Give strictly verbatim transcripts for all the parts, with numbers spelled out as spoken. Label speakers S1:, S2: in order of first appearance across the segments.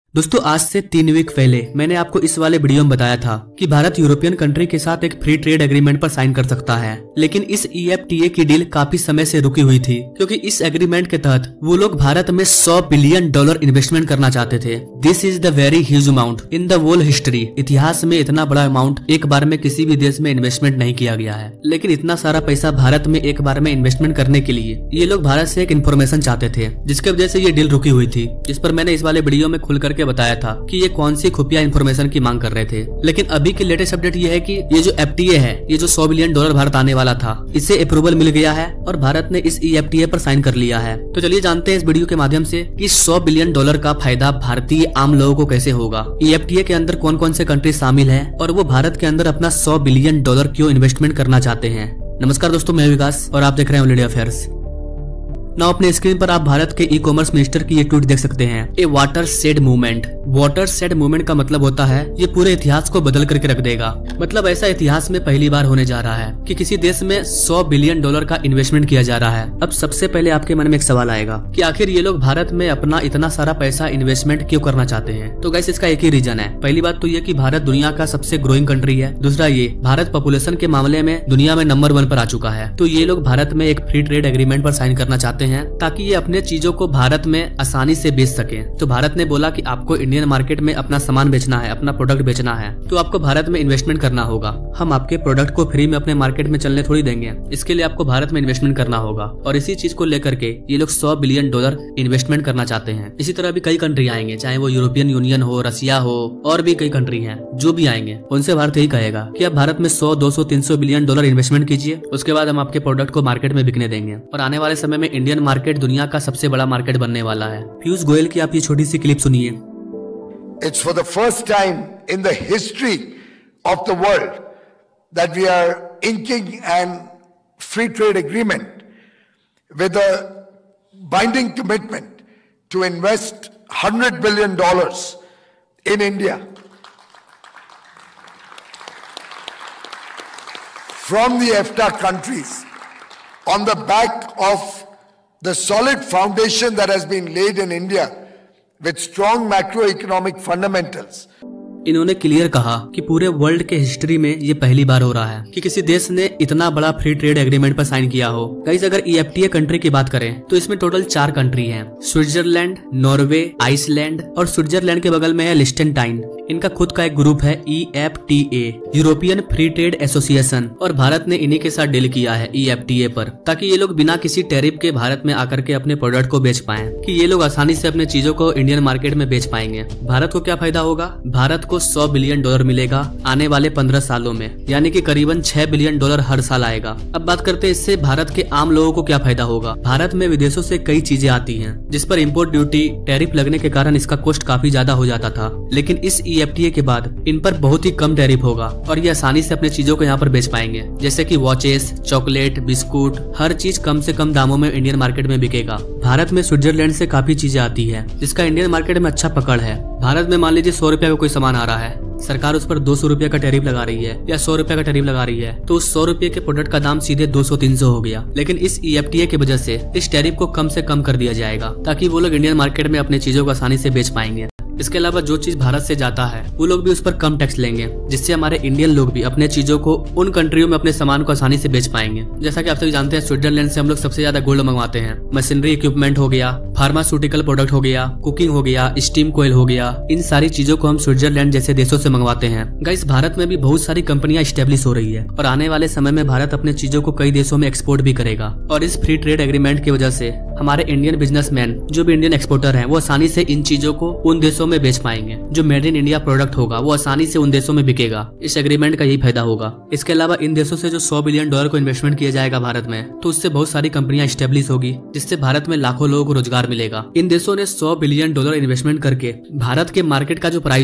S1: दोस्तों आज से तीन वीक पहले मैंने आपको इस वाले वीडियो में बताया था कि भारत यूरोपियन कंट्री के साथ एक फ्री ट्रेड एग्रीमेंट पर साइन कर सकता है, लेकिन इस ई एफ टी ए की डील काफी समय से रुकी हुई थी क्योंकि इस एग्रीमेंट के तहत वो लोग भारत में सौ बिलियन डॉलर इन्वेस्टमेंट करना चाहते थे। This is the very huge amount in the world history. इतिहास में इतना बड़ा अमाउंट एक बार में किसी भी देश में इन्वेस्टमेंट नहीं किया गया है, लेकिन इतना सारा पैसा भारत में एक बार में इन्वेस्टमेंट करने के लिए ये लोग भारत से एक इन्फॉर्मेशन चाहते थे, जिसकी वजह से ये डील रुकी हुई थी, जिस पर मैंने इस वाले वीडियो में खुल करके बताया था कि ये कौन सी खुफिया इन्फॉर्मेशन की मांग कर रहे थे। लेकिन अभी की लेटेस्ट अपडेट ये है कि ये जो एफ टी ए है, ये जो सौ बिलियन डॉलर भारत आने वाला था, इसे अप्रूवल मिल गया है और भारत ने इस ई एफ टी ए पर साइन कर लिया है। तो चलिए जानते हैं इस वीडियो के माध्यम से कि सौ बिलियन डॉलर का फायदा भारतीय आम लोगों को कैसे होगा, ई एफ टी ए के अंदर कौन कौन से कंट्री शामिल है और वो भारत के अंदर अपना सौ बिलियन डॉलर क्यों इन्वेस्टमेंट करना चाहते हैं। नमस्कार दोस्तों, मैं विकास और आप देख रहे हैं इंडिया अफेयर्स। नाउ अपने स्क्रीन पर आप भारत के ई कॉमर्स मिनिस्टर की ये ट्वीट देख सकते हैं, a watershed movement. Watershed movement का मतलब होता है ये पूरे इतिहास को बदल करके रख देगा। मतलब ऐसा इतिहास में पहली बार होने जा रहा है कि किसी देश में सौ बिलियन डॉलर का इन्वेस्टमेंट किया जा रहा है। अब सबसे पहले आपके मन में एक सवाल आएगा कि आखिर ये लोग भारत में अपना इतना सारा पैसा इन्वेस्टमेंट क्यों करना चाहते हैं। तो गैस इसका एक ही रीजन है। पहली बात तो ये कि भारत दुनिया का सबसे ग्रोइंग कंट्री है। दूसरा ये भारत पॉपुलेशन के मामले में दुनिया में नंबर वन पर आ चुका है। तो ये लोग भारत में एक फ्री ट्रेड एग्रीमेंट पर साइन करना चाहते हैं ताकि ये अपने चीजों को भारत में आसानी से बेच सके। तो भारत ने बोला कि आपको इंडियन मार्केट में अपना सामान बेचना है, अपना प्रोडक्ट बेचना है, तो आपको भारत में इन्वेस्टमेंट करना होगा। हम आपके प्रोडक्ट को फ्री में अपने मार्केट में चलने थोड़ी देंगे, इसके लिए आपको भारत में इन्वेस्टमेंट करना होगा। और इसी चीज को लेकर के ये लोग सौ बिलियन डॉलर इन्वेस्टमेंट करना चाहते हैं। इसी तरह भी कई कंट्री आएंगे, चाहे वो यूरोपियन यूनियन हो, रसिया हो, और भी कई कंट्री हैं, जो भी आएंगे उनसे भारत यही कहेगा कि आप भारत में सौ दो सौ तीन सौ बिलियन डॉलर इन्वेस्टमेंट कीजिए, उसके बाद हम आपके प्रोडक्ट को मार्केट में बिकने देंगे। और आने वाले समय में इंडियन मार्केट दुनिया का सबसे बड़ा मार्केट बनने वाला है। पीयूष गोयल की आप ये छोटी सी क्लिप सुनिए।
S2: It's for the first time in the history of the world that we are inking an free trade agreement with a binding commitment to invest one hundred billion dollars in India. From the E F T A countries on the back of the solid foundation that has been laid in India with strong macroeconomic fundamentals.
S1: इन्होंने clear कहा कि पूरे world के history में ये पहली बार हो रहा है कि किसी देश ने इतना बड़ा फ्री ट्रेड एग्रीमेंट पर साइन किया हो। गाइस अगर E F T A country की बात करें तो इसमें टोटल चार कंट्री हैं, स्विट्जरलैंड, नॉर्वे, आइसलैंड और स्विट्जरलैंड के बगल में है लिस्टेनटाइन। इनका खुद का एक ग्रुप है E F T A, European free trade association, और भारत ने इन्हीं के साथ डील किया है ई एफ टी ए पर, ताकि ये लोग बिना किसी टैरिफ के भारत में आकर के अपने प्रोडक्ट को बेच पाएं, कि ये लोग आसानी से अपने चीजों को इंडियन मार्केट में बेच पाएंगे। भारत को क्या फायदा होगा? भारत को सौ बिलियन डॉलर मिलेगा आने वाले पंद्रह सालों में, यानी कि करीबन छह बिलियन डॉलर हर साल आएगा। अब बात करते हैं इससे भारत के आम लोगों को क्या फायदा होगा। भारत में विदेशों से कई चीजें आती हैं जिस पर इम्पोर्ट ड्यूटी, टैरिफ लगने के कारण इसका कॉस्ट काफी ज्यादा हो जाता था, लेकिन इस ई एफ टी ए के बाद इन पर बहुत ही कम टैरिफ होगा और ये आसानी से अपने चीजों को यहाँ पर बेच पाएंगे, जैसे कि वॉचेस, चॉकलेट, बिस्कुट, हर चीज कम से कम दामों में इंडियन मार्केट में बिकेगा। भारत में स्विट्जरलैंड से काफी चीजें आती है जिसका इंडियन मार्केट में अच्छा पकड़ है। भारत में मान लीजिए सौ रुपया का कोई सामान आ रहा है, सरकार उस पर दो सौ रुपया का टैरिफ लगा रही है या सौ रुपया का टैरिफ लगा रही है, तो उस सौ रुपये के प्रोडक्ट का दाम सीधे दो सौ तीन सौ हो गया। लेकिन इस ई एफ टी ए की वजह से इस टैरिफ को कम से कम कर दिया जाएगा ताकि वो लोग इंडियन मार्केट में अपने चीजों को आसानी से बेच पाएंगे। इसके अलावा जो चीज भारत से जाता है वो लोग भी उस पर कम टैक्स लेंगे, जिससे हमारे इंडियन लोग भी अपने चीजों को उन कंट्रियों में अपने सामान को आसानी से बेच पाएंगे। जैसा कि आप सभी जानते हैं, स्विट्जरलैंड से हम लोग सबसे ज्यादा गोल्ड मंगवाते हैं। मशीनरी इक्विपमेंट हो गया, फार्मास्यूटिकल प्रोडक्ट हो गया, कुकिंग हो गया, स्टीम कोयल हो गया, इन सारी चीजों को हम स्विट्जरलैंड जैसे देशों से मंगवाते हैं। गाइस भारत में भी बहुत सारी कंपनियां स्टेब्लिश हो रही है और आने वाले समय में भारत अपने चीजों को कई देशों में एक्सपोर्ट भी करेगा। और इस फ्री ट्रेड एग्रीमेंट की वजह से हमारे इंडियन बिजनेसमैन, जो भी इंडियन एक्सपोर्टर हैं, वो आसानी से इन चीजों को उन देशों में बेच पाएंगे। जो मेड इन इंडिया प्रोडक्ट होगा वो आसानी से उन देशों में बिकेगा। इस एग्रीमेंट का यही फायदा होगा। इसके अलावा इन देशों से जो सौ बिलियन डॉलर को इन्वेस्टमेंट किया जाएगा भारत में, तो उससे बहुत सारी कंपनियां स्टेब्लिश होगी, जिससे भारत में लाखों लोगों को रोजगार मिलेगा। इन देशों ने सौ बिलियन डॉलर इन्वेस्टमेंट करके भारत के मार्केट का जो प्राइस है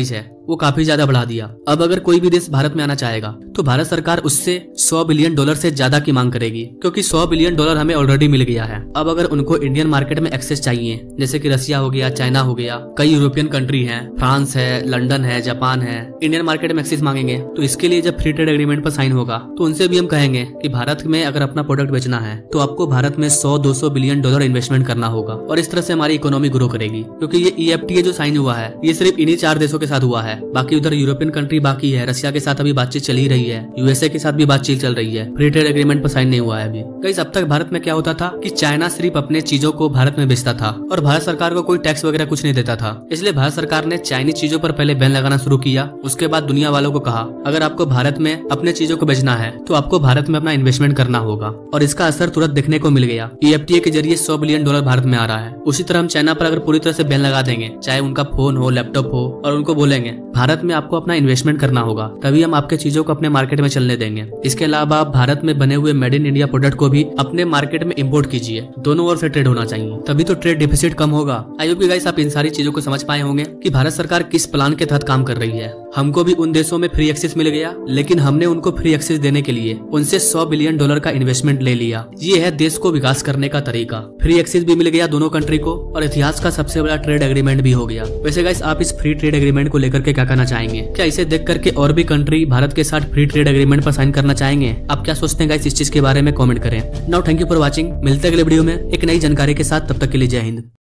S1: वो काफी ज्यादा बढ़ा दिया। अब अगर कोई भी देश भारत में आना चाहेगा तो भारत सरकार उससे सौ बिलियन डॉलर से ज्यादा की मांग करेगी, क्योंकि सौ बिलियन डॉलर हमें ऑलरेडी मिल गया है। अब अगर उनको इंडियन मार्केट में एक्सेस चाहिए, जैसे कि रसिया हो गया, चाइना हो गया, कई यूरोपियन कंट्री हैं, फ्रांस है, लंदन है, जापान है, इंडियन मार्केट में एक्सेस मांगेंगे, तो इसके लिए जब फ्री ट्रेड एग्रीमेंट पर साइन होगा तो उनसे भी हम कहेंगे कि भारत में अगर अपना प्रोडक्ट बेचना है तो आपको भारत में सौ दो सौ बिलियन डॉलर इन्वेस्टमेंट करना होगा, और इस तरह से हमारी इकोनॉमी ग्रो करेगी। क्योंकि ये ई एफ टी ए जो साइन हुआ है ये सिर्फ इन्हीं चार देशों के साथ हुआ है, बाकी उधर यूरोपियन कंट्री बाकी है, रसिया के साथ अभी बातचीत चल ही रही है, यूएसए के साथ भी बातचीत चल रही है, फ्री ट्रेड एग्रीमेंट पर साइन नहीं हुआ है अभी। गाइस, अब तक भारत में क्या होता था कि चाइना सिर्फ अपने चीजों को भारत में बेचता था और भारत सरकार को कोई टैक्स वगैरह कुछ नहीं देता था। इसलिए भारत सरकार ने चाइनीज चीजों पर पहले बैन लगाना शुरू किया। उसके बाद दुनिया वालों को कहा अगर आपको भारत में अपने चीजों को बेचना है तो आपको भारत में अपना इन्वेस्टमेंट करना होगा, और इसका असर तुरंत देखने को मिल गया। ई एफ टी ए के जरिए सौ बिलियन डॉलर भारत में आ रहा है। उसी तरह हम चाइना पर अगर पूरी तरह से बैन लगा देंगे, चाहे उनका फोन हो, लैपटॉप हो, और उनको बोलेंगे भारत में आपको अपना इन्वेस्टमेंट करना होगा, तभी हम आपके चीजों को अपने मार्केट में चलने देंगे। इसके अलावा आप भारत में बने हुए मेड इन इंडिया प्रोडक्ट को भी अपने मार्केट में इम्पोर्ट कीजिए। दोनों ओर से ट्रेड होना चाहिए, तभी तो ट्रेड डिफिसिट कम होगा। आई होप गाइस आप इन सारी चीजों को समझ पाए होंगे कि भारत सरकार किस प्लान के तहत काम कर रही है। हमको भी उन देशों में फ्री एक्सेस मिल गया, लेकिन हमने उनको फ्री एक्सेस देने के लिए उनसे सौ बिलियन डॉलर का इन्वेस्टमेंट ले लिया। ये है देश को विकास करने का तरीका। फ्री एक्सेस भी मिल गया दोनों कंट्री को, और इतिहास का सबसे बड़ा ट्रेड एग्रीमेंट भी हो गया। वैसे गाइस आप इस फ्री ट्रेड एग्रीमेंट को लेकर के क्या कहना चाहेंगे? क्या इसे देख करके और भी कंट्री भारत के साथ फ्री ट्रेड एग्रीमेंट पर साइन करना चाहेंगे? आप क्या सोचते हैं गाइस इस चीज के बारे में कमेंट करें। Now thank you for watching. मिलते हैं अगले वीडियो में एक नई जानकारी के साथ, तब तक के लिए जय हिंद।